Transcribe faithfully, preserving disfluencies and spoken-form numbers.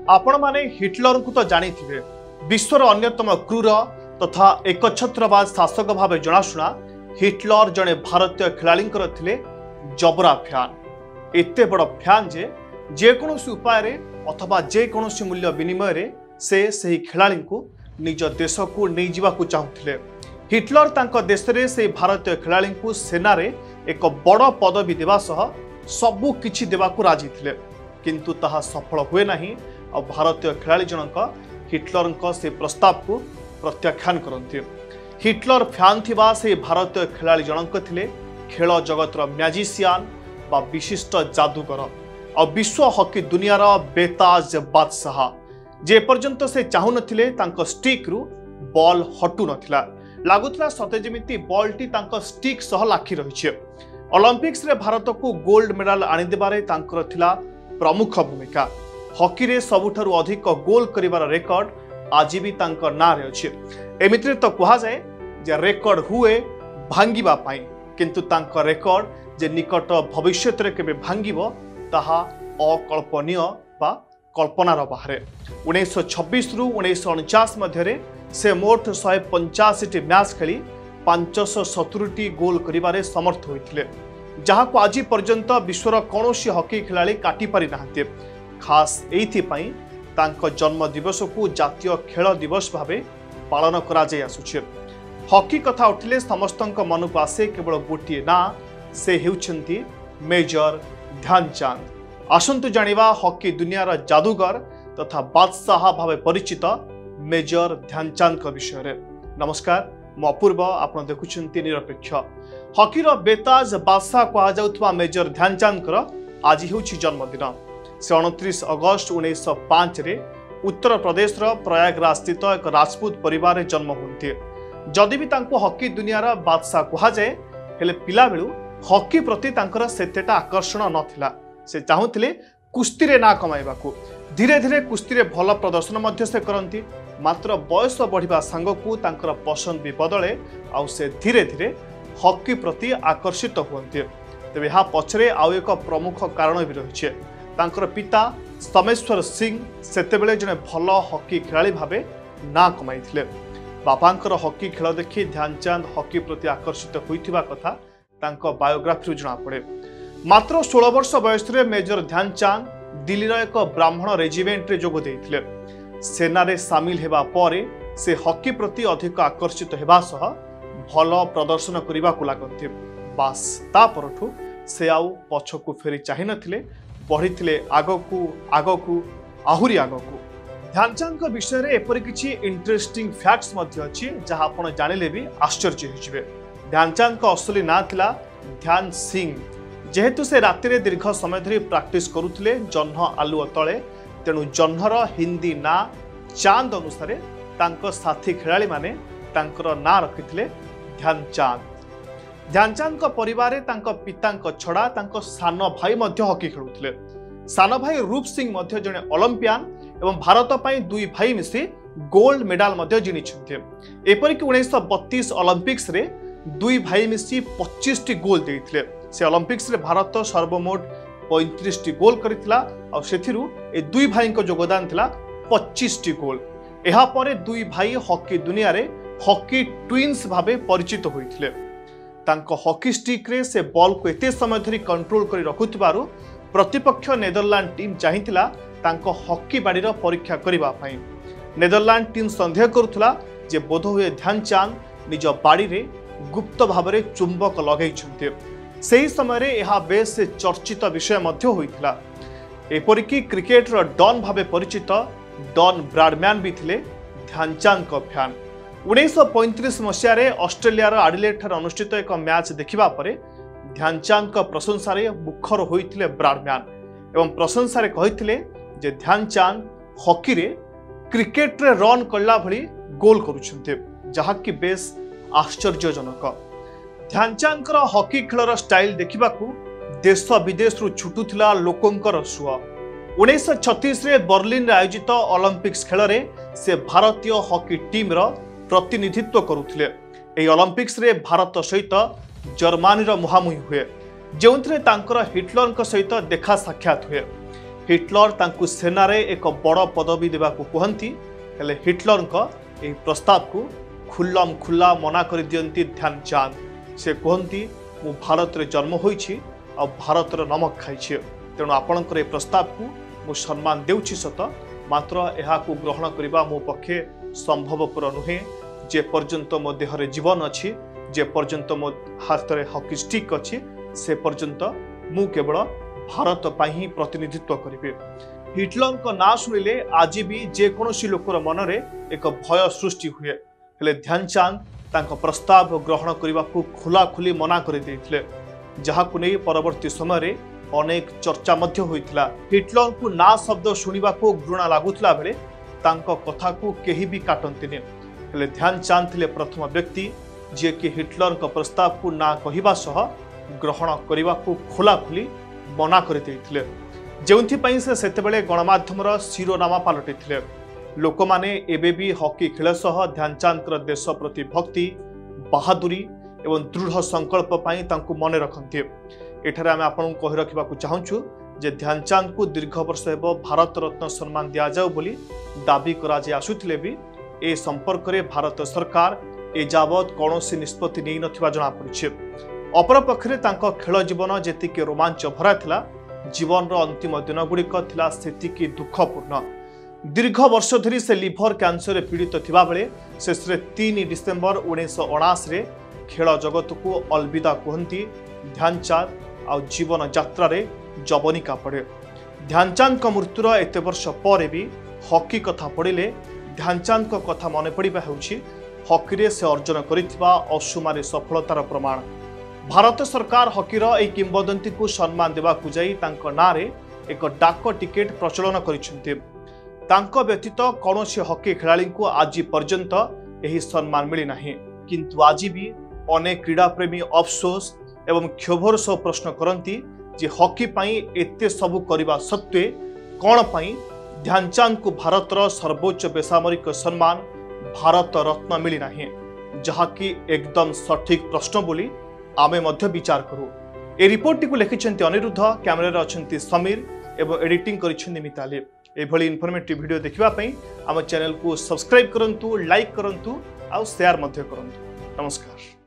आपण माने हिटलर को तो जानी थे विश्वर अन्यतम क्रूर तथा एकछत्रवाद शासक भाव जनाशुना हिटलर जड़े भारतीय खेलाड़ींकर थिले जबरा फैन एते बड़ फैन जे जेकोसी उपाय अथवा जेकोसी मूल्य विनिमय रे से सही खेलाड़ी को निज देश को नहीं जावाक चाहूले। हिटलर तांको देश रे से भारतीय खेलाड़ी को सेना रे एक बड़ पदवी देवा सह सबु किछि देवाकू राजी थिले, किंतु ताहा सफल हुए नहीं और भारतीय खेलाड़ी जनक हिटलर से प्रस्ताव को प्रत्याख्यान करते। हिटलर फैन थिबा से भारतीय खेलाड़ी जनक थिले खेल जगतर मैजिशियन बा विशिष्ट जादूगर और विश्व हॉकी दुनियार बेताज बादशाह जे पर्यंत से चाहू नथिले तांको स्टिक रु बॉल हटू नथिला। लागुतला सते जेमिति बॉल टी तांको स्टिक सह लाखी रहिछे। ओलंपिक्स रे भारत को गोल्ड मेडल आनी देबारे तांकर थिला प्रमुख भूमिका। हॉकी रे सबुठारु अधिक गोल करिवार रेकॉर्ड आज भी तांकर ना रे अछि। एमित्रे तो कहा जाए जे रेकॉर्ड हुए भांगिबा पाई, किंतु तांकर रेकॉर्ड जे निकट भविष्य रे केबे भांगिबो ताहा अकल्पनीय बा कल्पनार बाहर। उन्नीस सौ छब्बीस रु उन्नीस सौ उनचास मध्य से मोट शहे पंचाशी मैच खेली पांच सौ सतुरी गोल करिबारे समर्थ होइथिले, जहाको आज पर्यंत विश्वर कौनसी हॉकी खिलाड़ी काटी पारि नाहंते। खास एइथि पई तांको जन्म दिवस को जातीय खेल दिवस भावे पालन करा जाय आसुछे। हॉकी कथा उठिले समस्तक मन को आसे केवल गोटे ना, से हेउछंती मेजर ध्यानचंद। आसंतु जानिबा हॉकी दुनियार जादूगर तथा बादशाह भावे परिचित मेजर ध्यानचंद का विषय रे। नमस्कार, मु अपूर्व, आपण देखुछंती निरपेक्ष। हॉकीर बेताज बादशाह कहा जाउथबा मेजर ध्यानचंद आज हेउछि जन्मदिन। से उनतीस अगस्त उन्नीस सौ पाँच रे उत्तर प्रदेश प्रयागराज स्थित एक राजपूत परिवार जन्म होते। जदि भी तांको हॉकी दुनियार बादशाह कहा जाए, हेले पिला बेलू हॉकी प्रति तांकर सेतेटा आकर्षण नथिला। से चाहूले कुस्ती रे ना कमाइबाकू। धीरे धीरे कुस्ती रे भल प्रदर्शन मध्य से करती, मात्र बयस बढ़िबा सांगकू तांकर पसंद भी बदले आउ से धीरे धीरे हॉकी प्रति आकर्षित हुअन्ते। तेबे यहाँ पछरे आउ एक प्रमुख कारण भी रहिछे। तांकर पिता समेश्वर सिंह सेतेबेले जने भल हॉकी खेलाड़ी भावे ना कमाइथिले। बापांकर हॉकी खेल देखि ध्यानचंद हॉकी प्रति आकर्षित होइथिबा कथा तांको बायोग्राफी जना पड़े। मात्र सोलह वर्ष बयस रे मेजर ध्यानचंद दिल्लीर एक ब्राह्मण रेजिमेंट रे जोग देइथिले। सेना रे शामिल हेबा परे से हॉकी प्रति अधिक आकर्षित हेबा सह भल प्रदर्शन करिबा को लागन्ते। बास ता परठु से आउ पछकु फेरी चाहि नथिले, बढ़ी आगकू आगकू आहुरी आगकू। ध्यानचंद का विषय रे एपरि किछि इंटरेस्टिंग फैक्ट्स मध्य अछि जहा आपण जानिले भी आश्चर्य होइजिबे। ध्यानचंद का असली ना थिला ध्यान सिंह। जेहेतु से राति रे दीर्घ समय धरी प्रैक्टिस करुथिले जह्न आलुओ तले, तेणु जह्नर हिंदी ना चांद अनुसार तांको साथी खेलाड़ी माने तांकर ना रखिथिले ध्यानचंद। ध्यानचंद का परिवार तांको पितांको छड़ा तांको सान भाई मध्य हॉकी खेलुथिले। सान भाई रूप सिंह मध्य जने ओलंपियन एवं भारत पई दुई भाई मिसी गोल्ड मेडल मध्य जिनिछन्ते। एपरिक उन्नीस सौ बत्तीस ओलंपिक्स रे दुई भाई मिसी पच्चीस टी गोल देइथिले। से ओलंपिक्स रे भारत सर्वमोट पैंतीस टी गोल करितला और सेथिरु ए दुई भाई को योगदान थिला पच्चीस टी गोल। एहा परे दुई भाई हॉकी दुनिया रे हॉकी ट्विन्स भावे परिचित होइथिले। तांको हॉकी स्टिक रे से बॉल को एते समय धरी कंट्रोल करी रखुथिबारु प्रतिपक्ष नेदरलैंड टीम चाहिथिला तांको हॉकी बाड़ीर परीक्षा करिबा पई। नेदरलैंड टीम संदेह करुथला जे बोध हुए ध्यानचंद निज बाड़ी रे गुप्त भावरे चुंबक लगैछन्ते। सही समय रे यह बेस चर्चित विषय मध्य होइथिला। एपरिकी क्रिकेट रो डॉन भावे परिचित डॉन ब्रैडमैन भी थिले ध्यानचंद को फैन। उन्नीस सौ पैंतीस मसीह ऑस्ट्रेलिया आडिलेड ठार अनुष्ठित एक मैच देखिबा परे ध्यानचंद को प्रशंसा रे मुखर होइथिले ब्रैडमैन एवं प्रशंसा रे कहिथिले जे ध्यानचंद हॉकी रे क्रिकेट रे रन करला भली गोल करूछन्ते, जहा कि बेस आश्चर्यजनक। ध्यानचंद हॉकी खेलर स्टाइल देखिबाकू देश विदेश रु छुटुथिला लोकंकर सुआ। उन्नीस सौ छत्तीस रे बर्लिन रे आयोजित ओलंपिक्स खेल रे से भारतीय हॉकी टीम रो प्रतिनिधित्व करुथिले। एही ओलंपिक्स रे भारत सहित जर्मनी रो मुहामुही हुए, जोंथरे तांकर हिटलर सहित देखा साक्षात हुए। हिटलर तांकु सेनारे एक बड़ पदवी देवाकू कहती हेले हिटलर ए प्रस्ताव को खुल्लम खुल्ला मना कर दियंती ध्यानचांद। से कहती मु भारत रे जन्म होईछि आ भारतर नमक खाइछि, तेणु आपणकर ए प्रस्ताव को मु सम्मान देउछि सत, मात्र एहाकू ग्रहण करबा मो पक्षे संभवपर नुहे। जे पर्यंत मो देहरे जीवन अछि, जे पर्यंत मो हाथ रे हॉकी स्टिक अछि, से पर्यंत मु केवल भारत पाई ही प्रतिनिधित्व करिबे। हिटलर को ना शुणिले आज भी जेकोसी लोकर मनरे एक भय सृष्टि हुए, हेले ध्यानचांद तांको प्रस्ताव ग्रहण करने को खोला खोली मना कर देथिले, जहाकु नै परवर्ती समय रे अनेक चर्चा मध्य होइतिला। हिटलर को ना शब्द शुणिबा को घृणा लागुतला बेले तांको कथा को केही भी काटंतिने, हेले ध्यानचांद थिले प्रथम व्यक्ति जे कि हिटलर को प्रस्ताव को ना कहिबा सह ग्रहण करने को खोला खोली मना कर देथिले, जेउंथि से सेतेबेले गणमाध्यमर शिरोनामा पलटिथिले। लोक माने एबे भी हॉकी खेल सह ध्यानचांद देश प्रति भक्ति, बहादुरी एवं दृढ़ संकल्प पाई तांकु मने रखंती। एठारे आमे आपन को कहि रखिबाकू चाहूछु जे ध्यानचांद को दीर्घ वर्ष हेबो भारत रत्न सम्मान दिया जाउ बोली दाबी करा जे आसुथिले भी ए संपर्क रे भारत सरकार ए जावत कौनसी निष्पत्ति नै नथिबा जणा पड़िछि। अपर पक्षरे तांको खेल जीवन जेतिके रोमांच भरा थिला, जीवन रो अंतिम दिन गुड़िक थिला सेतिकी दुखपूर्ण। दीर्घ वर्ष धरी से लिभर कैंसर पीड़ित थिबा बेले शेषरे तीन डिसेम्बर उन्नीस अणाशी रे खेल जगत को अलविदा कहती ध्यानचांद आ जीवन यात्रा रे जवनिका पड़े। ध्यानचांद को मृत्युर एत वर्ष पर भी हॉकी कथा पड़िले ध्यानचांद को कथा मन पड़ा होउछि हॉकी रे से अर्जन करिथिबा अସୁमारी सफलतार प्रमाण। भारत सरकार हॉकीर ए किंवदंती को सम्मान देवाकू जाई तांको नारे एक डाक टिकेट प्रचलन करिसेंते। तांको व्यतीत कौनसी हॉकी खेलाड़ी को आज पर्यंत यही सम्मान मिली नहीं, किंतु आज भी अनेक क्रीड़ा प्रेमी अफसोस एवं क्षोभर सह प्रश्न करती जे हॉकी पाई एते सबु करबा सत्वे कौन पाई ध्यानचांद को भारतर सर्वोच्च बेसामरिक सम्मान भारत रत्न मिली नहीं, जहाँकि एकदम सठिक प्रश्न बोली आमे मध्य विचार करू। ए रिपोर्ट को लिखिछन्ति अनिरुद्ध, कैमरा अछन्ति समीर एवं एडिटिंग करिछन्ति मिताली। एभली इनफॉर्मेटिव वीडियो देखिबा पई आम चैनल को सब्सक्राइब करंतु, लाइक करंतु, आ शेयर मध्य करंतु। नमस्कार।